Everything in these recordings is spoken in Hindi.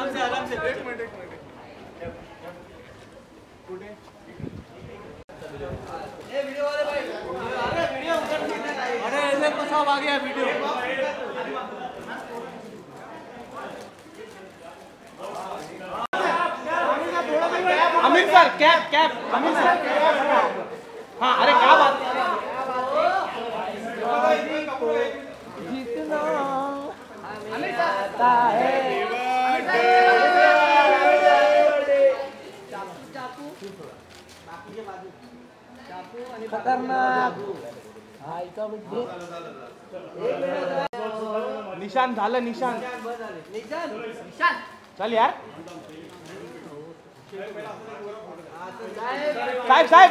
आराम से एक मिनट वीडियो वाले भाई अरे वीडियो अरे ऐसे तो सब आ गया वीडियो अमीर सर कैप अमीर सर हाँ अरे क्या बात जितना आता है खतरनाक निशान झालं निशान चल यार साहेब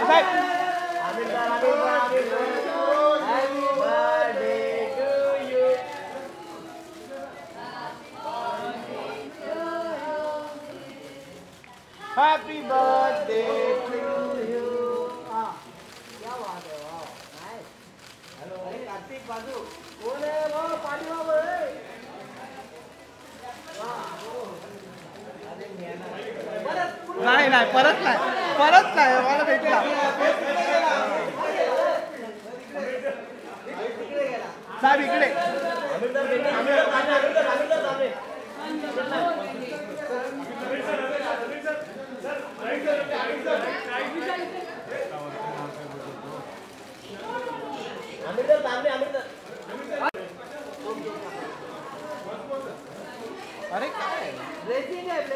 हैप्पी बर्थडे टू यू क्या बात है वाह नाइस हेलो अरे कार्तिक बाजू कौन है वो पानी बाबू नाही परत नाही मला भेटला साहेब इकडे अरे काय ब्लेसिंग है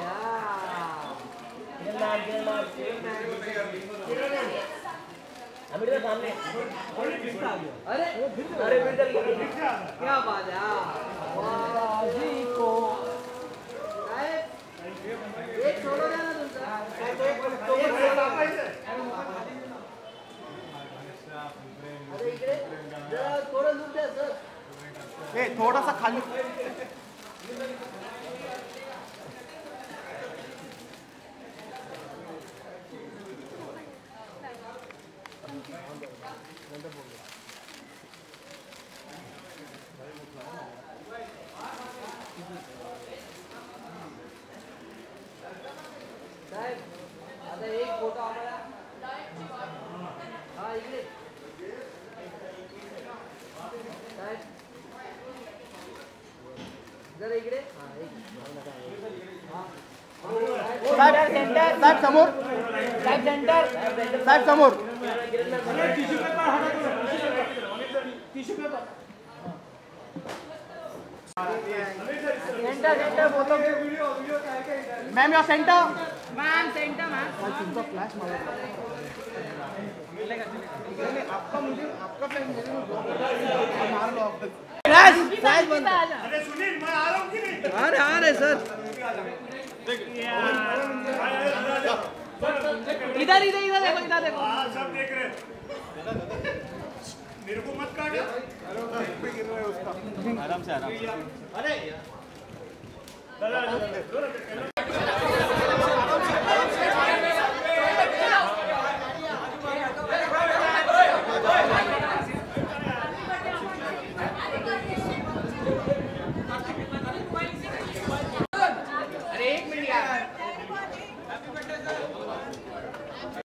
अरे क्या बात है एक छोड़ो जाना थोड़ा दूर जा सर थोड़ा सा खाली साहेब आता एक फोटो आम्हाला हा इकडे साहेब जरा इकडे साहेब सेंटर साहेब समोर साहेब सेंटर साहेब समोर centre photo ma'am your centre ma'am centre ma'am तुमका फ्लैश मारो आपका मुझे आपका फ्लैश मार लो फ्लैश बंद अरे सुनील मैं आ रहा हूं कि नहीं आ रहे सर इधर देखो सब देख रहे मेरे को मत काट पे गिर रहा है उसका आराम से अरे